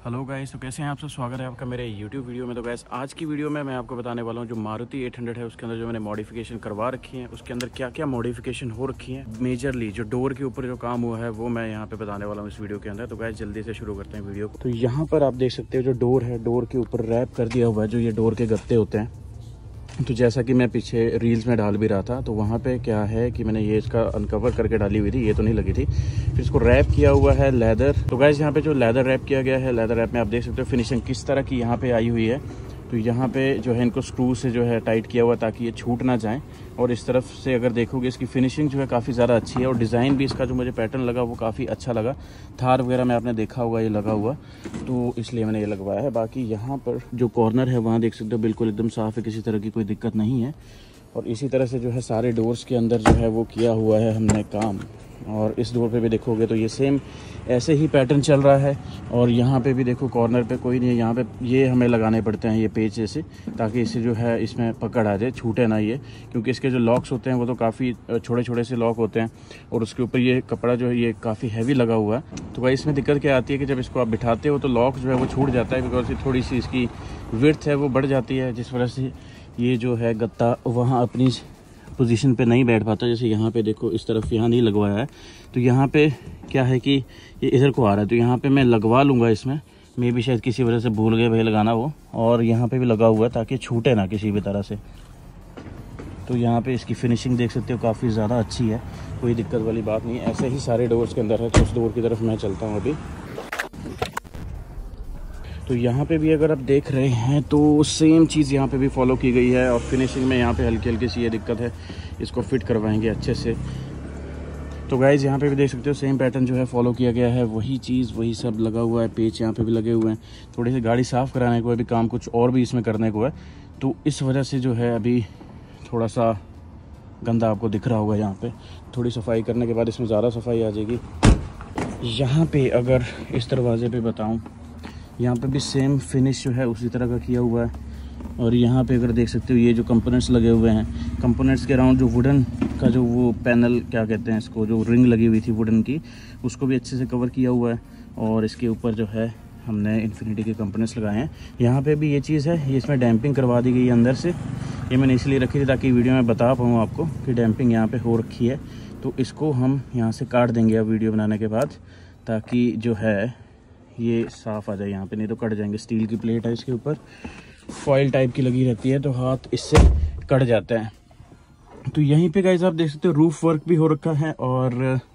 Hello guys, तो कैसे हैं आप सब। स्वागत है आपका मेरे YouTube वीडियो में। तो गाइस आज की वीडियो में मैं आपको बताने वाला हूं जो मारुति 800 है उसके अंदर जो मैंने मॉडिफिकेशन करवा रखी है, उसके अंदर क्या क्या मॉडिफिकेशन हो रखी है। मेजरली जो डोर के ऊपर जो काम हुआ है वो मैं यहां पे बताने वाला हूं इस वीडियो के अंदर। तो गाइस जल्दी से शुरू करते हैं वीडियो को। तो यहाँ पर आप देख सकते हो जो डोर है, डोर के ऊपर रैप कर दिया हुआ है जो ये डोर के गत्ते होते हैं। तो जैसा कि मैं पीछे रील्स में डाल भी रहा था, तो वहाँ पे क्या है कि मैंने ये इसका अनकवर करके डाली हुई थी, ये तो नहीं लगी थी। फिर इसको रैप किया हुआ है लेदर। तो गाइस यहाँ पे जो लेदर रैप किया गया है, लेदर रैप में आप देख सकते हो फिनिशिंग किस तरह की यहाँ पे आई हुई है। तो यहाँ पे जो है इनको स्क्रू से जो है टाइट किया हुआ ताकि ये छूट ना जाए। और इस तरफ से अगर देखोगे इसकी फिनिशिंग जो है काफ़ी ज़्यादा अच्छी है और डिज़ाइन भी इसका जो मुझे पैटर्न लगा वो काफ़ी अच्छा लगा। थार वगैरह में आपने देखा होगा ये लगा हुआ, तो इसलिए मैंने ये लगवाया है। बाकी यहाँ पर जो कॉर्नर है वहाँ देख सकते हो बिल्कुल एकदम साफ़ है, किसी तरह की कोई दिक्कत नहीं है। और इसी तरह से जो है सारे डोर्स के अंदर जो है वो किया हुआ है हमने काम। और इस डोर पे भी देखोगे तो ये सेम ऐसे ही पैटर्न चल रहा है। और यहाँ पे भी देखो कॉर्नर पे कोई नहीं है, यहाँ पे ये हमें लगाने पड़ते हैं ये पेच जैसे, ताकि इससे जो है इसमें पकड़ आ जाए, छूटे ना ये। क्योंकि इसके जो लॉक्स होते हैं वो तो काफ़ी छोटे छोटे से लॉक होते हैं और उसके ऊपर ये कपड़ा जो है ये काफ़ी हैवी लगा हुआ है। तो भाई इसमें दिक्कत क्या आती है कि जब इसको आप बिठाते हो तो लॉक जो है वो छूट जाता है, बिकॉज थोड़ी सी इसकी विड्थ है वो बढ़ जाती है, जिस वजह से ये जो है गत्ता वहाँ अपनी पोजीशन पे नहीं बैठ पाता। जैसे यहाँ पे देखो इस तरफ यहाँ नहीं लगवाया है, तो यहाँ पे क्या है कि ये इधर को आ रहा है, तो यहाँ पे मैं लगवा लूँगा इसमें। मैं भी शायद किसी वजह से भूल गए भाई लगाना वो, और यहाँ पे भी लगा हुआ है ताकि छूटे ना किसी भी तरह से। तो यहाँ पे इसकी फिनिशिंग देख सकते हो काफ़ी ज़्यादा अच्छी है, कोई दिक्कत वाली बात नहीं है। ऐसे ही सारे डोर्स के अंदर है। तो उस डोर की तरफ मैं चलता हूँ अभी। तो यहाँ पे भी अगर आप देख रहे हैं तो सेम चीज़ यहाँ पे भी फॉलो की गई है। और फिनिशिंग में यहाँ पे हल्की हल्की सी ये दिक्कत है, इसको फिट करवाएंगे अच्छे से। तो गाइज यहाँ पे भी देख सकते हो सेम पैटर्न जो है फॉलो किया गया है, वही चीज़ वही सब लगा हुआ है। पेच यहाँ पे भी लगे हुए हैं। थोड़ी सी गाड़ी साफ़ कराने को है, अभी काम कुछ और भी इसमें करने को है, तो इस वजह से जो है अभी थोड़ा सा गंदा आपको दिख रहा होगा। यहाँ पर थोड़ी सफाई करने के बाद इसमें ज़्यादा सफाई आ जाएगी। यहाँ पर अगर इस दरवाजे पर बताऊँ, यहाँ पे भी सेम फिनिश जो है उसी तरह का किया हुआ है। और यहाँ पे अगर देख सकते हो ये जो कंपोनेंट्स लगे हुए हैं, कंपोनेंट्स के अराउंड जो वुडन का जो वो पैनल क्या कहते हैं इसको, जो रिंग लगी हुई थी वुडन की, उसको भी अच्छे से कवर किया हुआ है। और इसके ऊपर जो है हमने इन्फिनिटी के कंपोनेंट्स लगाए हैं। यहाँ पे भी ये चीज़ है, ये इसमें डैम्पिंग करवा दी गई है अंदर से। ये मैंने इसलिए रखी थी ताकि वीडियो में बता पाऊँ आपको कि डैम्पिंग यहाँ पर हो रखी है। तो इसको हम यहाँ से काट देंगे अब वीडियो बनाने के बाद, ताकि जो है ये साफ़ आ जाए यहाँ पे, नहीं तो कट जाएंगे। स्टील की प्लेट है इसके ऊपर, फॉइल टाइप की लगी रहती है, तो हाथ इससे कट जाता है। तो यहीं पे गाइस आप देख सकते हो रूफ वर्क भी हो रखा है। और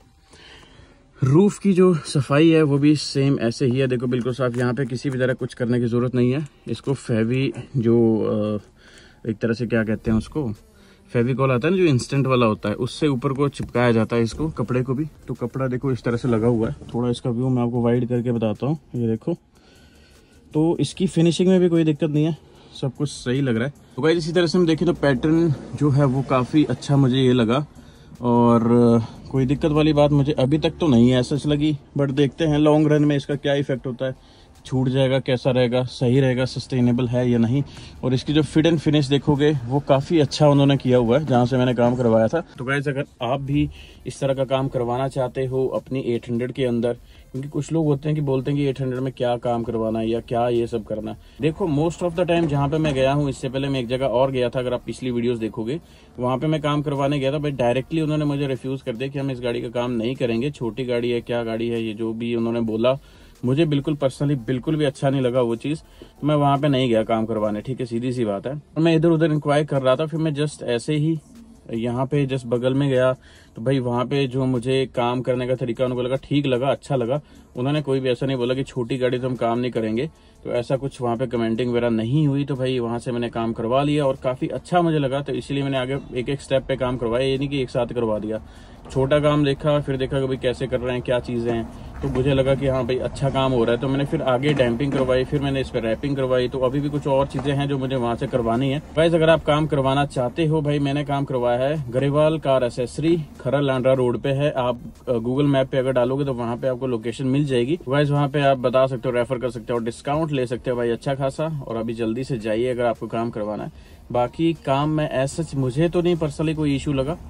रूफ की जो सफाई है वो भी सेम ऐसे ही है, देखो बिल्कुल साफ। यहाँ पे किसी भी तरह कुछ करने की ज़रूरत नहीं है। इसको फेवी जो एक तरह से क्या कहते हैं उसको, फेविकॉल आता है ना जो इंस्टेंट वाला होता है, उससे ऊपर को चिपकाया जाता है इसको, कपड़े को भी। तो कपड़ा देखो इस तरह से लगा हुआ है। थोड़ा इसका व्यू मैं आपको वाइड करके बताता हूँ, ये देखो। तो इसकी फिनिशिंग में भी कोई दिक्कत नहीं है, सब कुछ सही लग रहा है। तो भाई इसी तरह से हम देखें तो पैटर्न जो है वो काफ़ी अच्छा मुझे ये लगा। और कोई दिक्कत वाली बात मुझे अभी तक तो नहीं है सच लगी, बट देखते हैं लॉन्ग रन में इसका क्या इफेक्ट होता है, छूट जाएगा, कैसा रहेगा, सही रहेगा, सस्टेनेबल है या नहीं। और इसकी जो फिट एंड फिनिश देखोगे वो काफ़ी अच्छा उन्होंने किया हुआ है जहाँ से मैंने काम करवाया था। तो गाइस अगर आप भी इस तरह का काम करवाना चाहते हो अपनी 800 के अंदर, क्योंकि कुछ लोग होते हैं कि बोलते हैं कि 800 में क्या काम करवाना है या क्या ये सब करना है। देखो मोस्ट ऑफ द टाइम जहाँ पे मैं गया हूँ, इससे पहले मैं एक जगह और गया था, अगर आप पिछली वीडियोस देखोगे वहाँ पे मैं काम करवाने गया था, बट डायरेक्टली उन्होंने मुझे रिफ्यूज कर दिया कि हम इस गाड़ी का काम नहीं करेंगे, छोटी गाड़ी है, क्या गाड़ी है, ये जो भी उन्होंने बोला मुझे बिल्कुल पर्सनली बिल्कुल भी अच्छा नहीं लगा वो चीज़। तो मैं वहाँ पे नहीं गया काम करवाने, ठीक है, सीधी सी बात है। मैं इधर उधर इंक्वायरी कर रहा था, फिर मैं जस्ट ऐसे ही यहाँ पे जस्ट बगल में गया, तो भाई वहाँ पे जो मुझे काम करने का तरीका उनको लगा ठीक लगा, अच्छा लगा। उन्होंने कोई भी ऐसा नहीं बोला कि छोटी गाड़ी तो हम काम नहीं करेंगे, तो ऐसा कुछ वहाँ पे कमेंटिंग वगैरह नहीं हुई। तो भाई वहाँ से मैंने काम करवा लिया और काफ़ी अच्छा मुझे लगा, तो इसलिए मैंने आगे एक एक स्टेप पे काम करवाया, ये नहीं कि एक साथ करवा दिया। छोटा काम देखा, फिर देखा कि भाई कैसे कर रहे हैं, क्या चीज़ें हैं, तो मुझे लगा कि हाँ भाई अच्छा काम हो रहा है, तो मैंने फिर आगे डैम्पिंग करवाई, फिर मैंने इस पर रैपिंग करवाई। तो अभी भी कुछ और चीज़ें हैं जो मुझे वहाँ से करवानी है। गाइस अगर आप काम करवाना चाहते हो, भाई मैंने काम करवाया है गरेवाल कार एसेसरी, खरा लांड्रा रोड पे है। आप गूगल मैप पे अगर डालोगे तो वहाँ पे आपको लोकेशन मिल जाएगी। गाइस वहाँ पे आप बता सकते हो, रेफर कर सकते हो और डिस्काउंट ले सकते हो भाई अच्छा खासा। और अभी जल्दी से जाइए अगर आपको काम करवाना है। बाकी काम में ऐसा मुझे तो नहीं पर्सनली कोई इशू लगा,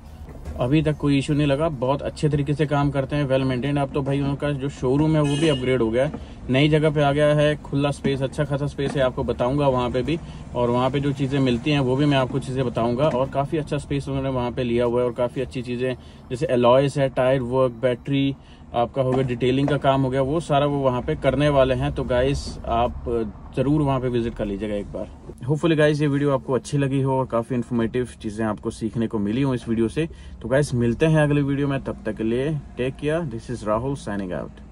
अभी तक कोई इशू नहीं लगा, बहुत अच्छे तरीके से काम करते हैं, वेल मेंटेन। अब तो भाई उनका जो शोरूम है वो भी अपग्रेड हो गया है, नई जगह पे आ गया है, खुला स्पेस, अच्छा खासा स्पेस है, आपको बताऊंगा वहाँ पे भी। और वहाँ पे जो चीज़ें मिलती हैं वो भी मैं आपको चीज़ें बताऊंगा। और काफ़ी अच्छा स्पेस उन्होंने वहाँ पे लिया हुआ है और काफ़ी अच्छी चीज़ें जैसे अलॉयस है, टायर वर्क, बैटरी आपका हो गया, डिटेलिंग का काम हो गया, वो सारा वो वहाँ पे करने वाले हैं। तो गाइस आप ज़रूर वहाँ पे विजिट कर लीजिएगा एक बार। होपफुली गाइस ये वीडियो आपको अच्छी लगी हो और काफ़ी इन्फॉर्मेटिव चीज़ें आपको सीखने को मिली हो इस वीडियो से। तो गाइस मिलते हैं अगले वीडियो में, तब तक के लिए take care. This is Rahul signing out.